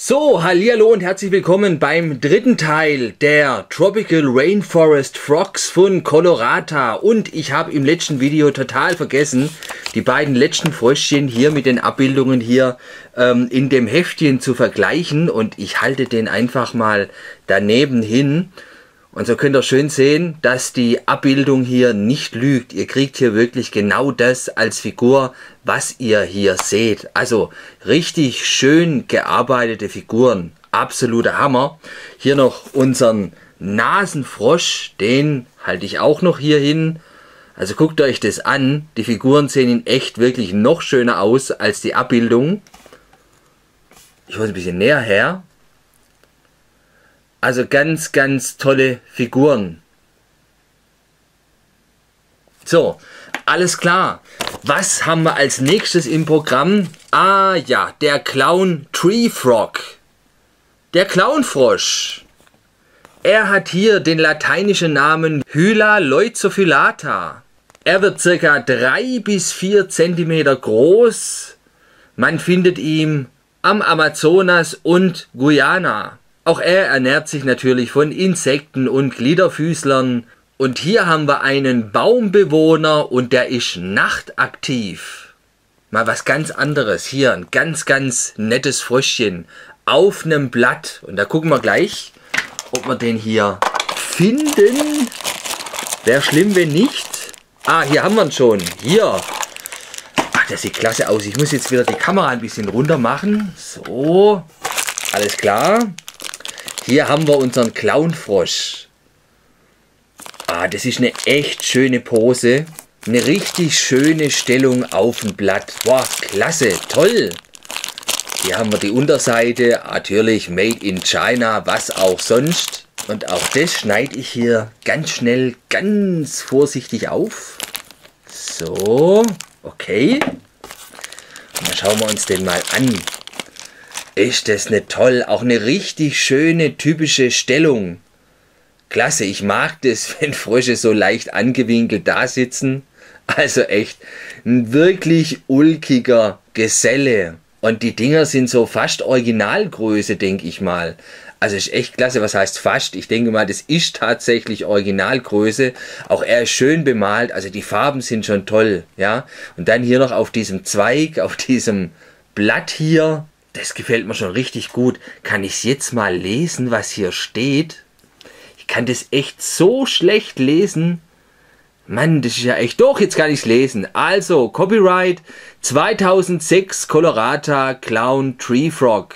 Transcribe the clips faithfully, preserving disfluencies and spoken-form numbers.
So, hallihallo und herzlich willkommen beim dritten Teil der Tropical Rainforest Frogs von Colorata. Und ich habe im letzten Video total vergessen, die beiden letzten Fröschchen hier mit den Abbildungen hier ähm, in dem Heftchen zu vergleichen. Und ich halte den einfach mal daneben hin. Und so könnt ihr schön sehen, dass die Abbildung hier nicht lügt. Ihr kriegt hier wirklich genau das als Figur, was ihr hier seht. Also richtig schön gearbeitete Figuren. Absoluter Hammer. Hier noch unseren Nasenfrosch. Den halte ich auch noch hier hin. Also guckt euch das an. Die Figuren sehen in echt wirklich noch schöner aus als die Abbildung. Ich hole es ein bisschen näher her. Also ganz, ganz tolle Figuren. So, alles klar. Was haben wir als nächstes im Programm? Ah ja, der Clown Tree Frog. Der Clownfrosch. Er hat hier den lateinischen Namen Hyla leucophyllata. Er wird circa drei bis vier Zentimeter groß. Man findet ihn am Amazonas und Guyana. Auch er ernährt sich natürlich von Insekten und Gliederfüßlern. Und hier haben wir einen Baumbewohner und der ist nachtaktiv. Mal was ganz anderes. Hier ein ganz, ganz nettes Fröschchen auf einem Blatt. Und da gucken wir gleich, ob wir den hier finden. Wäre schlimm, wenn nicht. Ah, hier haben wir ihn schon. Hier. Ach, das sieht klasse aus. Ich muss jetzt wieder die Kamera ein bisschen runter machen. So. Alles klar. Hier haben wir unseren Clownfrosch. Ah, das ist eine echt schöne Pose. Eine richtig schöne Stellung auf dem Blatt. Boah, klasse, toll. Hier haben wir die Unterseite. Natürlich made in China, was auch sonst. Und auch das schneide ich hier ganz schnell, ganz vorsichtig auf. So, okay. Und dann schauen wir uns den mal an. Ist das nicht toll? Auch eine richtig schöne, typische Stellung. Klasse, ich mag das, wenn Frösche so leicht angewinkelt da sitzen. Also echt ein wirklich ulkiger Geselle. Und die Dinger sind so fast Originalgröße, denke ich mal. Also ist echt klasse. Was heißt fast? Ich denke mal, das ist tatsächlich Originalgröße. Auch er ist schön bemalt. Also die Farben sind schon toll. Ja? Und dann hier noch auf diesem Zweig, auf diesem Blatt hier. Das gefällt mir schon richtig gut. Kann ich es jetzt mal lesen, was hier steht? Ich kann das echt so schlecht lesen. Mann, das ist ja echt... Doch, jetzt kann ich es lesen. Also, Copyright zweitausendsechs Colorata Clown Tree Frog.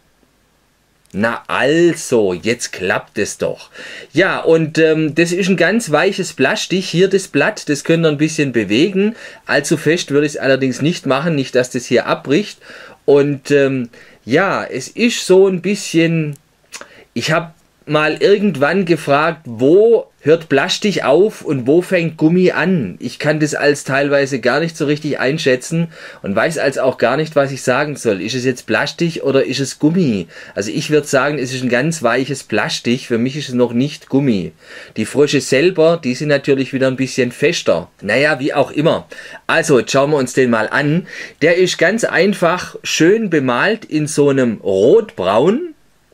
Na also, jetzt klappt es doch. Ja, und ähm, das ist ein ganz weiches Plastik. Hier das Blatt, das könnt ihr ein bisschen bewegen. Allzu fest würde ich es allerdings nicht machen, nicht, dass das hier abbricht. Und ähm, ja, es ist so ein bisschen... Ich habe mal irgendwann gefragt, wo hört Plastik auf und wo fängt Gummi an? Ich kann das als teilweise gar nicht so richtig einschätzen und weiß als auch gar nicht, was ich sagen soll. Ist es jetzt Plastik oder ist es Gummi? Also ich würde sagen, es ist ein ganz weiches Plastik. Für mich ist es noch nicht Gummi. Die Frösche selber, die sind natürlich wieder ein bisschen fester. Naja, wie auch immer. Also, jetzt schauen wir uns den mal an. Der ist ganz einfach schön bemalt in so einem Rotbraun.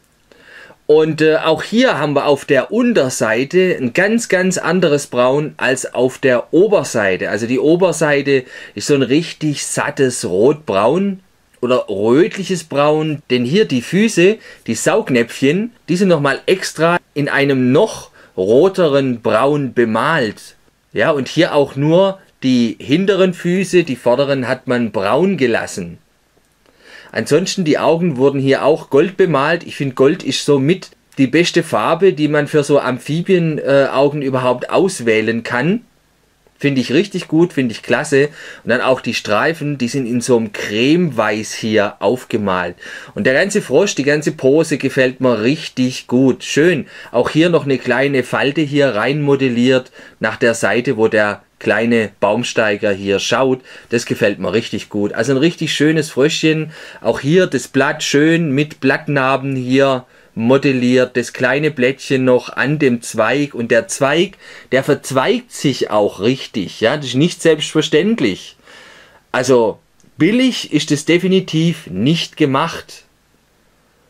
Und äh, auch hier haben wir auf der Unterseite ein ganz, ganz anderes Braun als auf der Oberseite. Also die Oberseite ist so ein richtig sattes Rotbraun oder rötliches Braun. Denn hier die Füße, die Saugnäpfchen, die sind nochmal extra in einem noch roteren Braun bemalt. Ja, und hier auch nur die hinteren Füße, die vorderen hat man braun gelassen. Ansonsten die Augen wurden hier auch gold bemalt. Ich finde, Gold ist somit die beste Farbe, die man für so Amphibienaugen äh, überhaupt auswählen kann. Finde ich richtig gut, finde ich klasse. Und dann auch die Streifen, die sind in so einem Cremeweiß hier aufgemalt. Und der ganze Frosch, die ganze Pose gefällt mir richtig gut. Schön. Auch hier noch eine kleine Falte hier rein modelliert nach der Seite, wo der kleine Baumsteiger hier schaut. Das gefällt mir richtig gut. Also ein richtig schönes Fröschchen. Auch hier das Blatt schön mit Blattnarben hier modelliert. Das kleine Blättchen noch an dem Zweig. Und der Zweig, der verzweigt sich auch richtig. Ja, das ist nicht selbstverständlich. Also billig ist es definitiv nicht gemacht.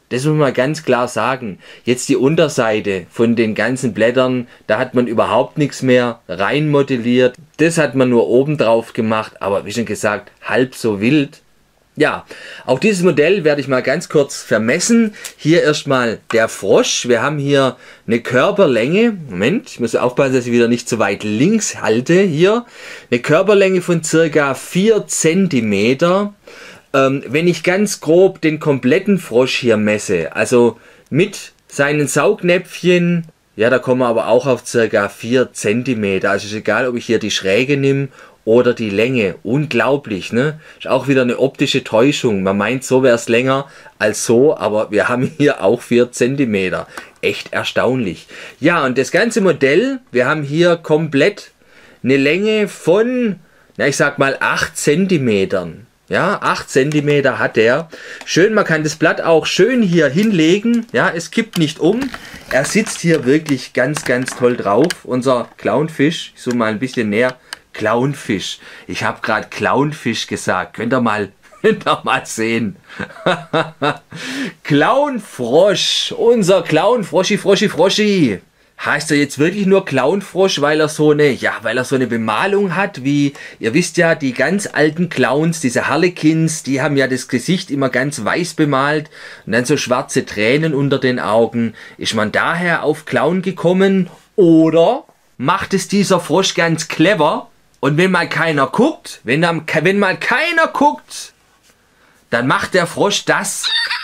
Das muss man ganz klar sagen. Jetzt die Unterseite von den ganzen Blättern, da hat man überhaupt nichts mehr rein modelliert. Das hat man nur oben drauf gemacht, aber wie schon gesagt, halb so wild. Ja, auch dieses Modell werde ich mal ganz kurz vermessen. Hier erstmal der Frosch. Wir haben hier eine Körperlänge. Moment, ich muss aufpassen, dass ich wieder nicht zu weit links halte. Hier eine Körperlänge von circa vier Zentimeter. Ähm, wenn ich ganz grob den kompletten Frosch hier messe, also mit seinen Saugnäpfchen, ja, da kommen wir aber auch auf circa vier Zentimeter. Also ist egal, ob ich hier die Schräge nehme oder die Länge. Unglaublich, ne? Ist auch wieder eine optische Täuschung. Man meint, so wäre es länger als so, aber wir haben hier auch vier Zentimeter. Echt erstaunlich. Ja, und das ganze Modell, wir haben hier komplett eine Länge von, na, ich sag mal acht Zentimetern. Ja, acht Zentimeter hat der. Schön, man kann das Blatt auch schön hier hinlegen. Ja, es kippt nicht um. Er sitzt hier wirklich ganz, ganz toll drauf. Unser Clownfisch. Ich zoome mal ein bisschen näher. Clownfisch. Ich habe gerade Clownfisch gesagt. Könnt ihr mal, könnt ihr mal sehen. Clownfrosch. Unser Clownfroschi, Froschi, Froschi. Heißt er jetzt wirklich nur Clownfrosch, weil er so eine, ja, weil er so eine Bemalung hat, wie, ihr wisst ja, die ganz alten Clowns, diese Harlequins, die haben ja das Gesicht immer ganz weiß bemalt und dann so schwarze Tränen unter den Augen. Ist man daher auf Clown gekommen oder macht es dieser Frosch ganz clever und wenn mal keiner guckt, wenn, dann, wenn mal keiner guckt, dann macht der Frosch das.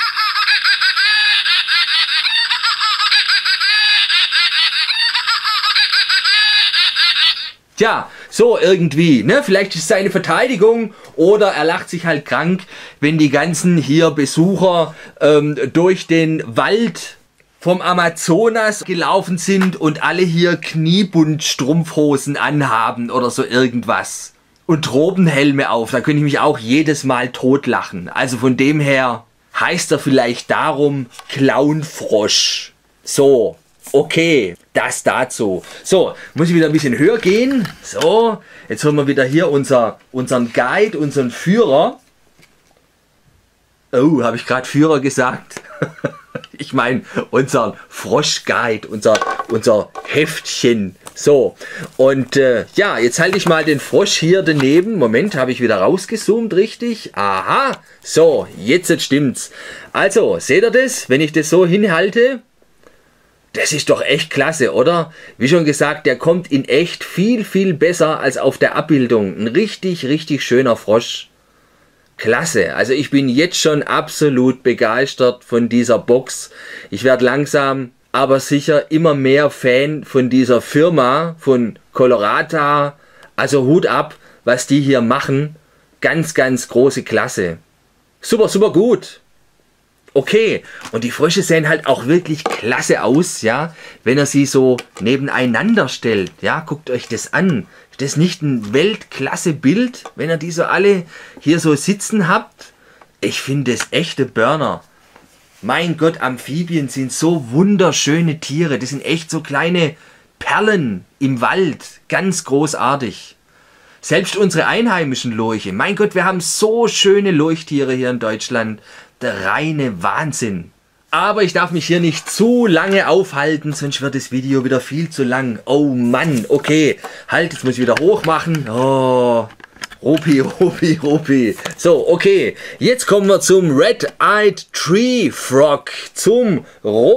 Tja, so irgendwie, ne? Vielleicht ist es seine Verteidigung oder er lacht sich halt krank, wenn die ganzen hier Besucher ähm, durch den Wald vom Amazonas gelaufen sind und alle hier Kniebund-Strumpfhosen anhaben oder so irgendwas. Und Tropenhelme auf, da könnte ich mich auch jedes Mal totlachen. Also von dem her heißt er vielleicht darum Clownfrosch. So. Okay, das dazu. So, muss ich wieder ein bisschen höher gehen. So, jetzt haben wir wieder hier unser, unseren Guide, unseren Führer. Oh, habe ich gerade Führer gesagt? Ich meine, unseren Froschguide, unser, unser Heftchen. So, und äh, ja, jetzt halte ich mal den Frosch hier daneben. Moment, habe ich wieder rausgezoomt, richtig? Aha, so, jetzt, jetzt stimmt's. Also, seht ihr das, wenn ich das so hinhalte? Das ist doch echt klasse, oder? Wie schon gesagt, der kommt in echt viel, viel besser als auf der Abbildung. Ein richtig, richtig schöner Frosch. Klasse. Also ich bin jetzt schon absolut begeistert von dieser Box. Ich werde langsam, aber sicher immer mehr Fan von dieser Firma, von Colorata. Also Hut ab, was die hier machen. Ganz, ganz große Klasse. Super, super gut. Okay, und die Frösche sehen halt auch wirklich klasse aus, ja, wenn er sie so nebeneinander stellt, ja, guckt euch das an. Ist das nicht ein Weltklasse-Bild, wenn ihr die so alle hier so sitzen habt? Ich finde das echte Burner. Mein Gott, Amphibien sind so wunderschöne Tiere, das sind echt so kleine Perlen im Wald, ganz großartig. Selbst unsere einheimischen Lurche, mein Gott, wir haben so schöne Lurchtiere hier in Deutschland. Der reine Wahnsinn. Aber ich darf mich hier nicht zu lange aufhalten, sonst wird das Video wieder viel zu lang. Oh Mann, okay. Halt, jetzt muss ich wieder hoch machen. Oh, Rupi, Rupi, Rupi. So, okay. Jetzt kommen wir zum Red-Eyed Tree Frog. Zum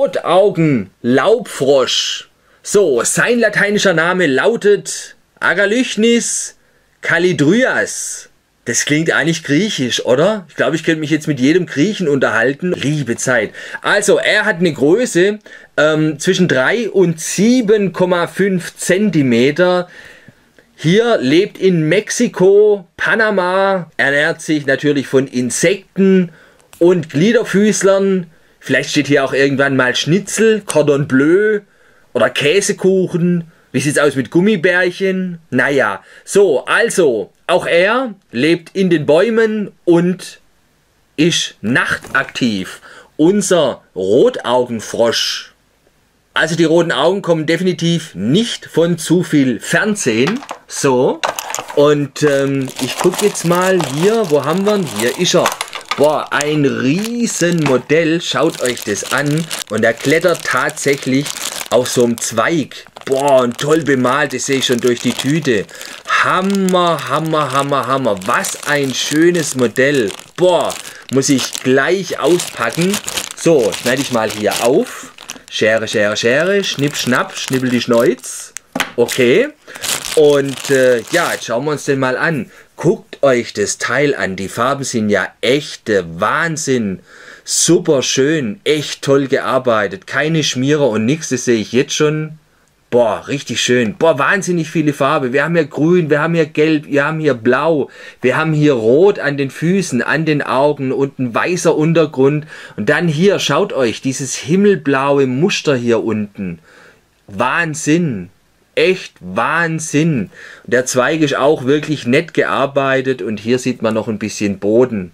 Rotaugen-Laubfrosch. So, sein lateinischer Name lautet Agalychnis calidryas. Das klingt eigentlich griechisch, oder? Ich glaube, ich könnte mich jetzt mit jedem Griechen unterhalten. Liebe Zeit. Also, er hat eine Größe ähm, zwischen drei und sieben Komma fünf Zentimeter. Hier lebt in Mexiko, Panama, ernährt sich natürlich von Insekten und Gliederfüßlern. Vielleicht steht hier auch irgendwann mal Schnitzel, Cordon Bleu oder Käsekuchen. Wie sieht es aus mit Gummibärchen? Naja, so, also, auch er lebt in den Bäumen und ist nachtaktiv. Unser Rotaugenfrosch. Also die roten Augen kommen definitiv nicht von zu viel Fernsehen. So, und ähm, ich gucke jetzt mal hier, wo haben wir ihn? Hier ist er. Boah, ein Riesenmodell. Schaut euch das an. Und er klettert tatsächlich auf so einem Zweig. Boah, und toll bemalt. Das sehe ich schon durch die Tüte. Hammer, Hammer, Hammer, Hammer. Was ein schönes Modell. Boah, muss ich gleich auspacken. So, schneide ich mal hier auf. Schere, Schere, Schere. Schnipp, schnapp, schnippel die Schneuz. Okay. Und äh, ja, jetzt schauen wir uns den mal an. Guckt euch das Teil an. Die Farben sind ja echte Wahnsinn. Super schön. Echt toll gearbeitet. Keine Schmierer und nichts. Das sehe ich jetzt schon. Boah, richtig schön. Boah, wahnsinnig viele Farben. Wir haben hier grün, wir haben hier gelb, wir haben hier blau. Wir haben hier rot an den Füßen, an den Augen und ein weißer Untergrund. Und dann hier, schaut euch, dieses himmelblaue Muster hier unten. Wahnsinn. Echt Wahnsinn. Und der Zweig ist auch wirklich nett gearbeitet. Und hier sieht man noch ein bisschen Boden.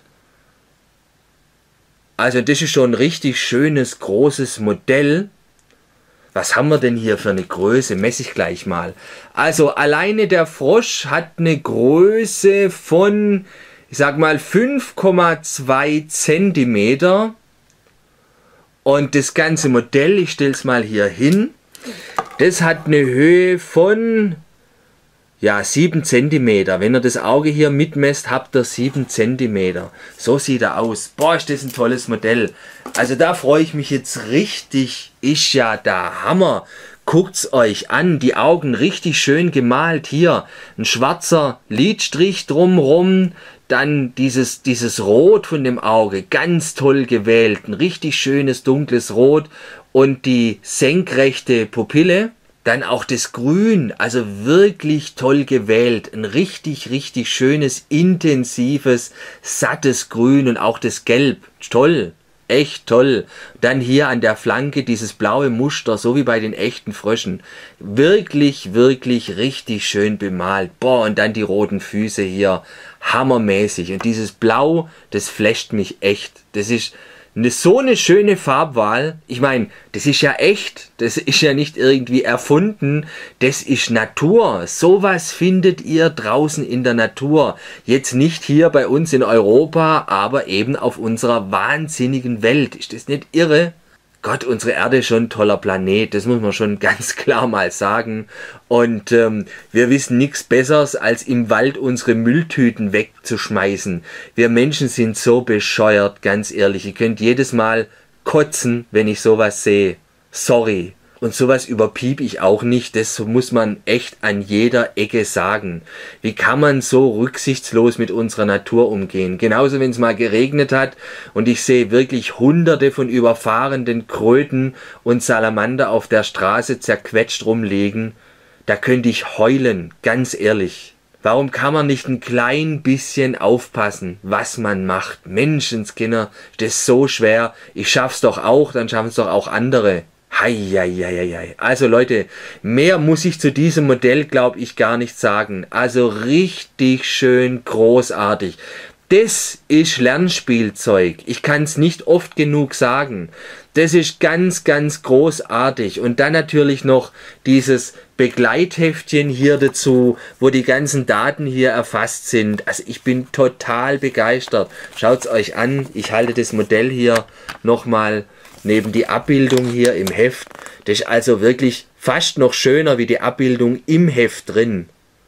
Also das ist schon ein richtig schönes, großes Modell. Was haben wir denn hier für eine Größe? Messe ich gleich mal. Also alleine der Frosch hat eine Größe von, ich sag mal, fünf Komma zwei Zentimeter. Und das ganze Modell, ich stelle es mal hier hin, das hat eine Höhe von ja, sieben Zentimeter. Wenn ihr das Auge hier mitmesst, habt ihr sieben Zentimeter. So sieht er aus. Boah, ist das ein tolles Modell. Also da freue ich mich jetzt richtig. Ist ja der Hammer. Guckt's euch an. Die Augen richtig schön gemalt. Hier ein schwarzer Lidstrich drumrum. Dann dieses, dieses Rot von dem Auge. Ganz toll gewählt. Ein richtig schönes dunkles Rot. Und die senkrechte Pupille. Dann auch das Grün, also wirklich toll gewählt. Ein richtig, richtig schönes, intensives, sattes Grün und auch das Gelb. Toll, echt toll. Dann hier an der Flanke dieses blaue Muster, so wie bei den echten Fröschen. Wirklich, wirklich richtig schön bemalt. Boah, und dann die roten Füße hier. Hammermäßig. Und dieses Blau, das flasht mich echt. Das ist Eine, so eine schöne Farbwahl. Ich meine, das ist ja echt. Das ist ja nicht irgendwie erfunden. Das ist Natur. Sowas findet ihr draußen in der Natur. Jetzt nicht hier bei uns in Europa, aber eben auf unserer wahnsinnigen Welt. Ist das nicht irre? Gott, unsere Erde ist schon ein toller Planet, das muss man schon ganz klar mal sagen. Und ähm, wir wissen nichts Besseres, als im Wald unsere Mülltüten wegzuschmeißen. Wir Menschen sind so bescheuert, ganz ehrlich. Ihr könnt jedes Mal kotzen, wenn ich sowas sehe. Sorry. Und sowas überpiep ich auch nicht, das muss man echt an jeder Ecke sagen. Wie kann man so rücksichtslos mit unserer Natur umgehen? Genauso, wenn es mal geregnet hat und ich sehe wirklich hunderte von überfahrenen Kröten und Salamander auf der Straße zerquetscht rumliegen, da könnte ich heulen, ganz ehrlich. Warum kann man nicht ein klein bisschen aufpassen, was man macht? Menschenskinder, das ist so schwer. Ich schaff's doch auch, dann schaffen es doch auch andere. Heieieiei. Also Leute, mehr muss ich zu diesem Modell, glaube ich, gar nicht sagen. Also richtig schön großartig. Das ist Lernspielzeug. Ich kann es nicht oft genug sagen. Das ist ganz, ganz großartig. Und dann natürlich noch dieses Begleitheftchen hier dazu, wo die ganzen Daten hier erfasst sind. Also ich bin total begeistert. Schaut es euch an. Ich halte das Modell hier nochmal neben die Abbildung hier im Heft. Das ist also wirklich fast noch schöner wie die Abbildung im Heft drin.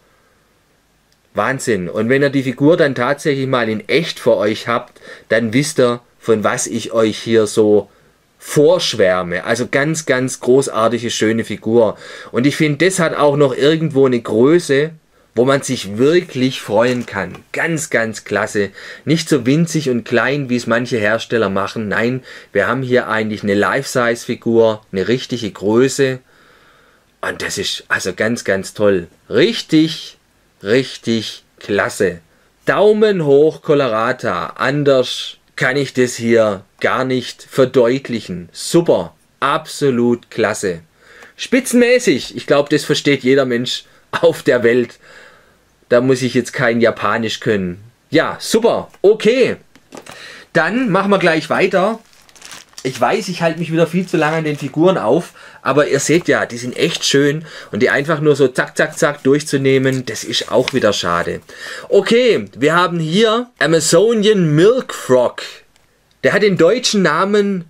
Wahnsinn. Und wenn ihr die Figur dann tatsächlich mal in echt vor euch habt, dann wisst ihr, von was ich euch hier so vorschwärme. Also ganz, ganz großartige, schöne Figur. Und ich finde, das hat auch noch irgendwo eine Größe, wo man sich wirklich freuen kann. Ganz, ganz klasse. Nicht so winzig und klein, wie es manche Hersteller machen. Nein, wir haben hier eigentlich eine Life-Size-Figur, eine richtige Größe. Und das ist also ganz, ganz toll. Richtig, richtig klasse. Daumen hoch, Colorata. Anders kann ich das hier gar nicht verdeutlichen. Super, absolut klasse. Spitzenmäßig. Ich glaube, das versteht jeder Mensch auf der Welt. Da muss ich jetzt kein Japanisch können. Ja, super. Okay. Dann machen wir gleich weiter. Ich weiß, ich halte mich wieder viel zu lange an den Figuren auf, aber ihr seht ja, die sind echt schön und die einfach nur so zack, zack, zack durchzunehmen, das ist auch wieder schade. Okay, wir haben hier Amazonian Milk Frog. Der hat den deutschen Namen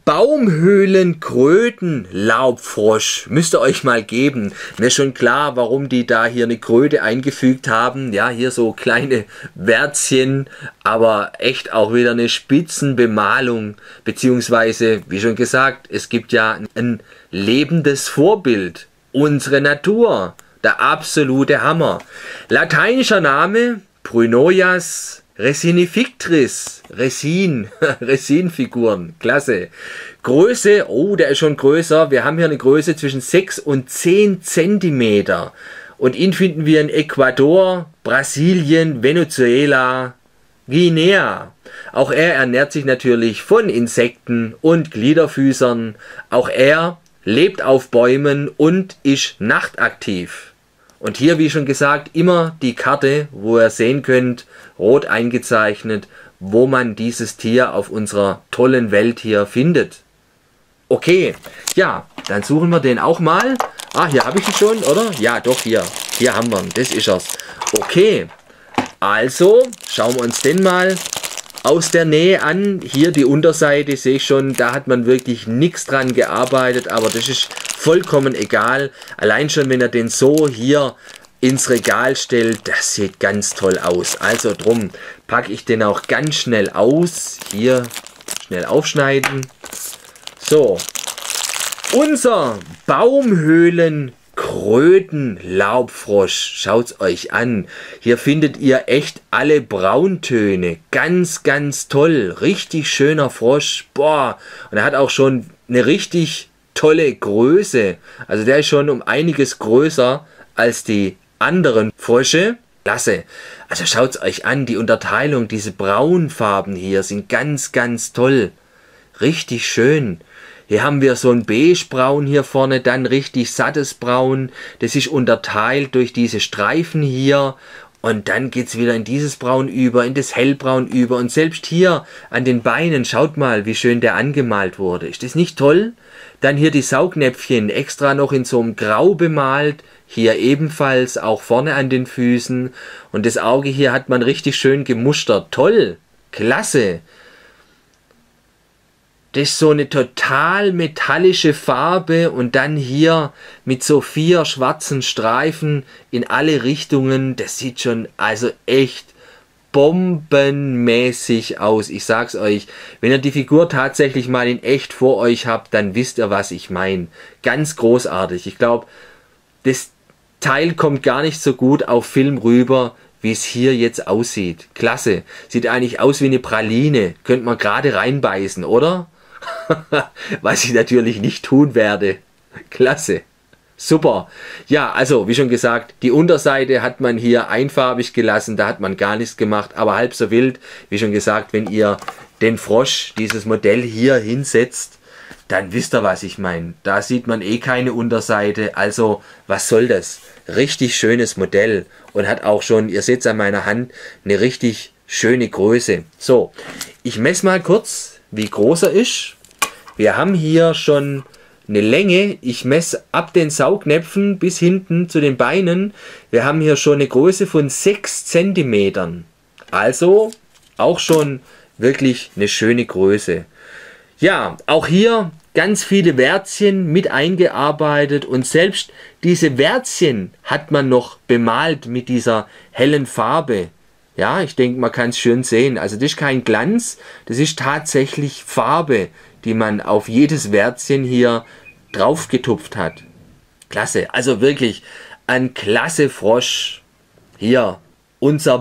Baumhöhlenkrötenlaubfrosch. Müsst ihr euch mal geben. Mir ist schon klar, warum die da hier eine Kröte eingefügt haben. Ja, hier so kleine Wärzchen, aber echt auch wieder eine Spitzenbemalung. Beziehungsweise, wie schon gesagt, es gibt ja ein lebendes Vorbild. Unsere Natur. Der absolute Hammer. Lateinischer Name Prunoias Resinifictris, Resin, Resinfiguren, klasse. Größe, oh, der ist schon größer. Wir haben hier eine Größe zwischen sechs und zehn Zentimeter. Und ihn finden wir in Ecuador, Brasilien, Venezuela, Guinea. Auch er ernährt sich natürlich von Insekten und Gliederfüßern. Auch er lebt auf Bäumen und ist nachtaktiv. Und hier, wie schon gesagt, immer die Karte, wo ihr sehen könnt, rot eingezeichnet, wo man dieses Tier auf unserer tollen Welt hier findet. Okay, ja, dann suchen wir den auch mal. Ah, hier habe ich ihn schon, oder? Ja, doch, hier. Hier haben wir ihn, das ist er's. Okay, also schauen wir uns den mal aus der Nähe an. Hier die Unterseite, sehe ich schon, da hat man wirklich nichts dran gearbeitet, aber das ist vollkommen egal. Allein schon, wenn er den so hier ins Regal stellt, das sieht ganz toll aus. Also drum packe ich den auch ganz schnell aus. Hier schnell aufschneiden. So, unser Baumhöhlenkrötenlaubfrosch. Schaut es euch an. Hier findet ihr echt alle Brauntöne. Ganz, ganz toll. Richtig schöner Frosch. Boah, und er hat auch schon eine richtig tolle Größe. Also der ist schon um einiges größer als die anderen Frösche. Klasse. Also schaut es euch an, die Unterteilung, diese Braunfarben hier sind ganz, ganz toll. Richtig schön. Hier haben wir so ein Beigebraun hier vorne, dann richtig sattes Braun. Das ist unterteilt durch diese Streifen hier. Und dann geht es wieder in dieses Braun über, in das Hellbraun über. Und selbst hier an den Beinen, schaut mal, wie schön der angemalt wurde. Ist das nicht toll? Dann hier die Saugnäpfchen, extra noch in so einem Grau bemalt. Hier ebenfalls, auch vorne an den Füßen. Und das Auge hier hat man richtig schön gemustert. Toll, klasse. Das ist so eine total metallische Farbe und dann hier mit so vier schwarzen Streifen in alle Richtungen. Das sieht schon also echt bombenmäßig aus. Ich sag's euch, wenn ihr die Figur tatsächlich mal in echt vor euch habt, dann wisst ihr, was ich meine. Ganz großartig. Ich glaube, das Teil kommt gar nicht so gut auf Film rüber, wie es hier jetzt aussieht. Klasse. Sieht eigentlich aus wie eine Praline. Könnte man gerade reinbeißen, oder? Was ich natürlich nicht tun werde. Klasse. Super. Ja, also wie schon gesagt, die Unterseite hat man hier einfarbig gelassen, da hat man gar nichts gemacht, aber halb so wild. Wie schon gesagt, wenn ihr den Frosch, dieses Modell hier hinsetzt, dann wisst ihr, was ich meine. Da sieht man eh keine Unterseite, also was soll das? Richtig schönes Modell und hat auch schon, ihr seht es an meiner Hand, eine richtig schöne Größe. So, ich messe mal kurz, wie groß er ist. Wir haben hier schon eine Länge, ich messe ab den Saugnäpfen bis hinten zu den Beinen. Wir haben hier schon eine Größe von sechs Zentimetern. Also auch schon wirklich eine schöne Größe. Ja, auch hier ganz viele Wärzchen mit eingearbeitet und selbst diese Wärzchen hat man noch bemalt mit dieser hellen Farbe. Ja, ich denke, man kann es schön sehen. Also das ist kein Glanz, das ist tatsächlich Farbe, die man auf jedes Wärzchen hier drauf getupft hat. Klasse, also wirklich ein klasse Frosch. Hier, unser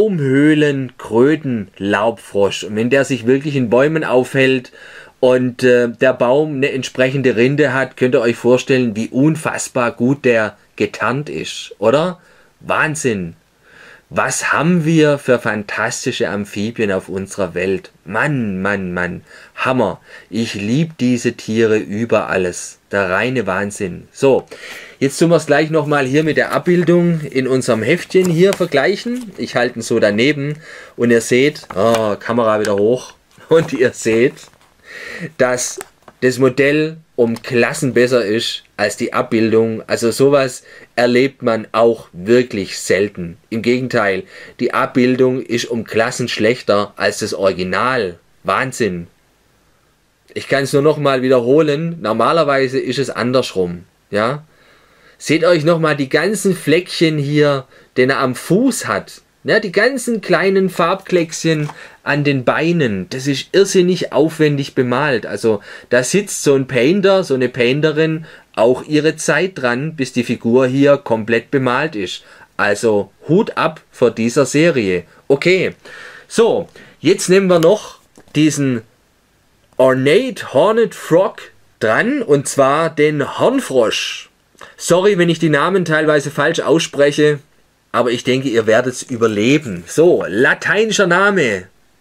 Baumhöhlenkrötenlaubfrosch. Und wenn der sich wirklich in Bäumen aufhält und äh, der Baum eine entsprechende Rinde hat, könnt ihr euch vorstellen, wie unfassbar gut der getarnt ist, oder? Wahnsinn! Was haben wir für fantastische Amphibien auf unserer Welt? Mann, Mann, Mann, Hammer. Ich liebe diese Tiere über alles. Der reine Wahnsinn. So, jetzt tun wir es gleich nochmal hier mit der Abbildung in unserem Heftchen hier vergleichen. Ich halte ihn so daneben und ihr seht, oh, Kamera wieder hoch, und ihr seht, dass das Modell um Klassen besser ist als die Abbildung. Also sowas erlebt man auch wirklich selten. Im Gegenteil, die Abbildung ist um Klassen schlechter als das Original. Wahnsinn. Ich kann es nur noch mal wiederholen. Normalerweise ist es andersrum. Ja? Seht euch noch mal die ganzen Fleckchen hier, den er am Fuß hat. Ja, die ganzen kleinen Farbkleckschen an den Beinen, das ist irrsinnig aufwendig bemalt. Also da sitzt so ein Painter, so eine Painterin auch ihre Zeit dran, bis die Figur hier komplett bemalt ist. Also Hut ab vor dieser Serie. Okay, so, jetzt nehmen wir noch diesen Ornate Hornet Frog dran, und zwar den Hornfrosch. Sorry, wenn ich die Namen teilweise falsch ausspreche. Aber ich denke, ihr werdet es überleben. So, lateinischer Name.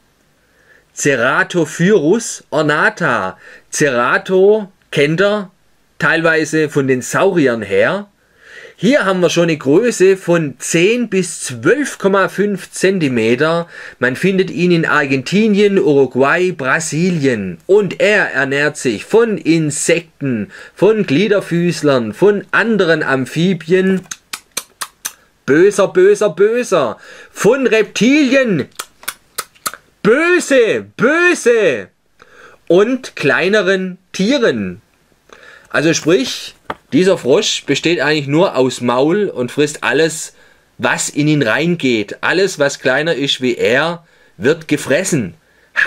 Ceratophyrus ornata. Cerato kennt ihr teilweise von den Sauriern her. Hier haben wir schon eine Größe von zehn bis zwölf Komma fünf Zentimeter. Man findet ihn in Argentinien, Uruguay, Brasilien. Und er ernährt sich von Insekten, von Gliederfüßlern, von anderen Amphibien. Böser, böser, böser. Von Reptilien. Böse, böse. Und kleineren Tieren. Also sprich, dieser Frosch besteht eigentlich nur aus Maul und frisst alles, was in ihn reingeht. Alles, was kleiner ist wie er, wird gefressen.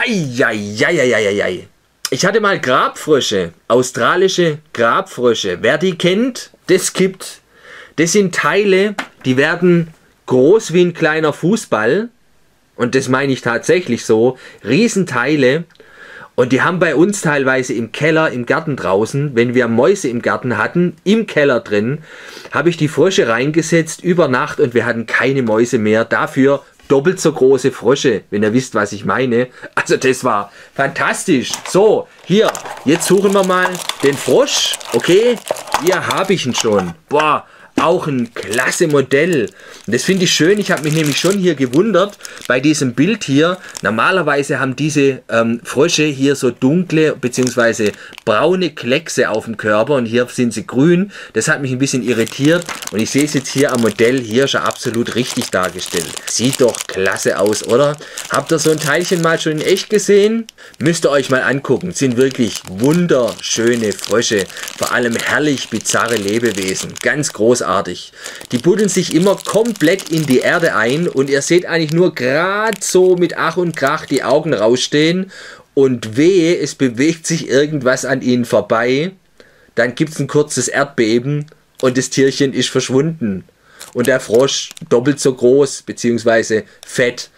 Heieieiei. Ich hatte mal Grabfrösche, australische Grabfrösche. Wer die kennt, das gibt... Das sind Teile, die werden groß wie ein kleiner Fußball. Und das meine ich tatsächlich so. Riesenteile. Und die haben bei uns teilweise im Keller, im Garten draußen, wenn wir Mäuse im Garten hatten, im Keller drin, habe ich die Frösche reingesetzt über Nacht und wir hatten keine Mäuse mehr. Dafür doppelt so große Frösche, wenn ihr wisst, was ich meine. Also das war fantastisch. So, hier, jetzt suchen wir mal den Frosch. Okay, hier habe ich ihn schon. Boah. Auch ein klasse Modell. Und das finde ich schön. Ich habe mich nämlich schon hier gewundert bei diesem Bild hier. Normalerweise haben diese ähm, Frösche hier so dunkle bzw. braune Kleckse auf dem Körper und hier sind sie grün. Das hat mich ein bisschen irritiert und ich sehe es jetzt hier am Modell. Hier ist er absolut richtig dargestellt. Sieht doch klasse aus, oder? Habt ihr so ein Teilchen mal schon in echt gesehen? Müsst ihr euch mal angucken. Sind wirklich wunderschöne Frösche. Vor allem herrlich bizarre Lebewesen. Ganz großartig. Die buddeln sich immer komplett in die Erde ein und ihr seht eigentlich nur gerade so mit Ach und Krach die Augen rausstehen und wehe, es bewegt sich irgendwas an ihnen vorbei, dann gibt es ein kurzes Erdbeben und das Tierchen ist verschwunden und der Frosch doppelt so groß bzw. fett.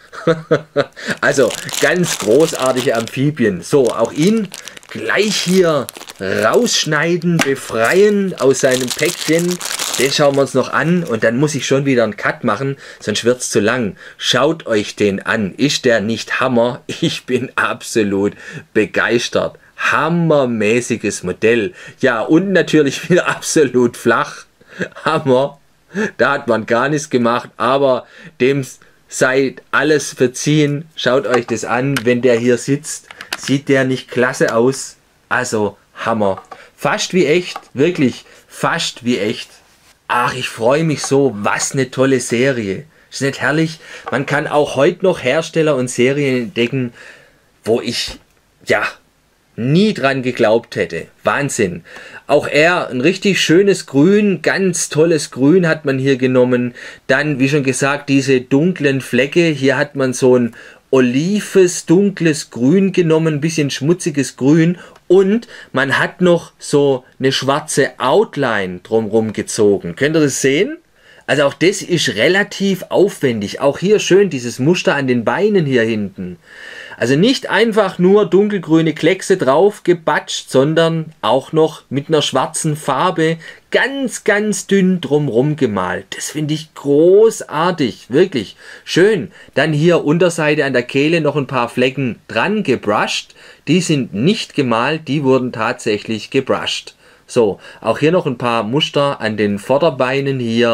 Also ganz großartige Amphibien. So, auch ihn gleich hier rausschneiden, befreien aus seinem Päckchen. Den schauen wir uns noch an und dann muss ich schon wieder einen Cut machen, sonst wird es zu lang. Schaut euch den an. Ist der nicht Hammer? Ich bin absolut begeistert. Hammermäßiges Modell. Ja, und natürlich wieder absolut flach. Hammer. Da hat man gar nichts gemacht, aber dem sei alles verziehen. Schaut euch das an, wenn der hier sitzt. Sieht der nicht klasse aus? Also Hammer. Fast wie echt, wirklich fast wie echt. Ach, ich freue mich so, was eine tolle Serie. Ist nicht herrlich? Man kann auch heute noch Hersteller und Serien entdecken, wo ich, ja, nie dran geglaubt hätte. Wahnsinn. Auch er, ein richtig schönes Grün, ganz tolles Grün hat man hier genommen. Dann, wie schon gesagt, diese dunklen Flecke. Hier hat man so ein olives, dunkles Grün genommen, ein bisschen schmutziges Grün. Und man hat noch so eine schwarze Outline drumherum gezogen. Könnt ihr das sehen? Also auch das ist relativ aufwendig. Auch hier schön dieses Muster an den Beinen hier hinten. Also nicht einfach nur dunkelgrüne Kleckse drauf gebatscht, sondern auch noch mit einer schwarzen Farbe ganz, ganz dünn drumherum gemalt. Das finde ich großartig, wirklich schön. Dann hier Unterseite an der Kehle noch ein paar Flecken dran gebrusht. Die sind nicht gemalt, die wurden tatsächlich gebrusht. So, auch hier noch ein paar Muster an den Vorderbeinen hier.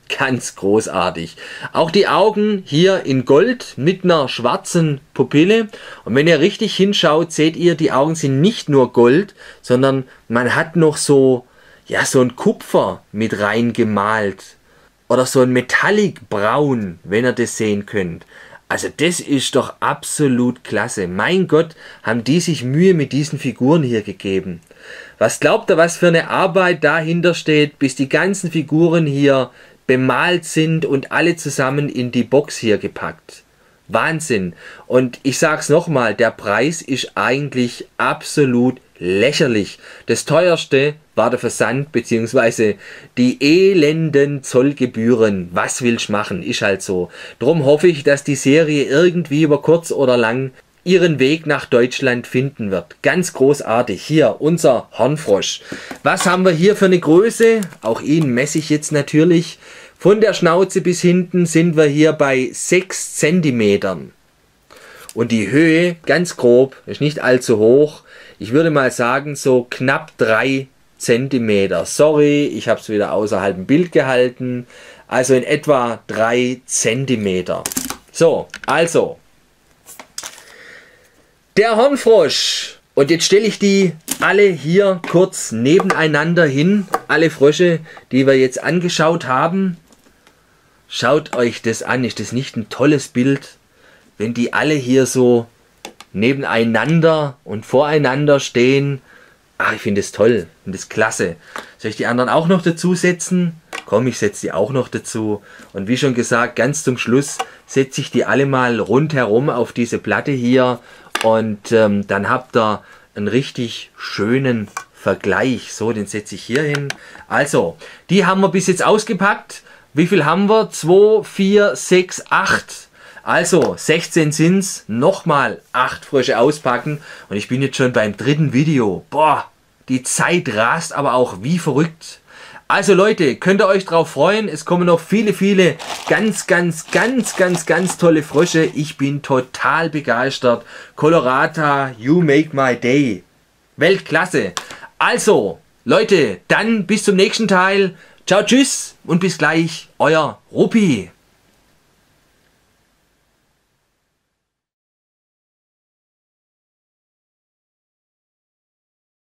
Ganz großartig. Auch die Augen hier in Gold mit einer schwarzen Pupille. Und wenn ihr richtig hinschaut, seht ihr, die Augen sind nicht nur Gold, sondern man hat noch so, ja, so ein Kupfer mit rein gemalt. Oder so ein Metallic Braun, wenn ihr das sehen könnt. Also das ist doch absolut klasse. Mein Gott, haben die sich Mühe mit diesen Figuren hier gegeben. Was glaubt ihr, was für eine Arbeit dahinter steht, bis die ganzen Figuren hier bemalt sind und alle zusammen in die Box hier gepackt. Wahnsinn. Und ich sag's nochmal, der Preis ist eigentlich absolut lächerlich. Das teuerste war der Versand bzw. die elenden Zollgebühren. Was willst du machen? Ist halt so. Drum hoffe ich, dass die Serie irgendwie über kurz oder lang ihren Weg nach Deutschland finden wird. Ganz großartig. Hier unser Hornfrosch. Was haben wir hier für eine Größe? Auch ihn messe ich jetzt natürlich. Von der Schnauze bis hinten sind wir hier bei sechs Zentimetern. Und die Höhe, ganz grob, ist nicht allzu hoch. Ich würde mal sagen, so knapp drei Zentimeter. Sorry, ich habe es wieder außerhalb dem Bild gehalten. Also in etwa drei Zentimeter. So, also der Hornfrosch. Und jetzt stelle ich die alle hier kurz nebeneinander hin. Alle Frösche, die wir jetzt angeschaut haben. Schaut euch das an. Ist das nicht ein tolles Bild? Wenn die alle hier so nebeneinander und voreinander stehen. Ach, ich finde es toll. Ich finde es klasse. Soll ich die anderen auch noch dazu setzen? Komm, ich setze die auch noch dazu. Und wie schon gesagt, ganz zum Schluss setze ich die alle mal rundherum auf diese Platte hier. Und ähm, dann habt ihr einen richtig schönen Vergleich. So, den setze ich hier hin. Also, die haben wir bis jetzt ausgepackt. Wie viel haben wir? zwei, vier, sechs, acht. Also, sechzehn sind es. Nochmal acht Frösche auspacken. Und ich bin jetzt schon beim dritten Video. Boah, die Zeit rast aber auch wie verrückt. Also Leute, könnt ihr euch drauf freuen. Es kommen noch viele, viele ganz, ganz, ganz, ganz, ganz tolle Frösche. Ich bin total begeistert. Colorata, you make my day. Weltklasse. Also, Leute, dann bis zum nächsten Teil. Ciao, tschüss und bis gleich. Euer Ruppi.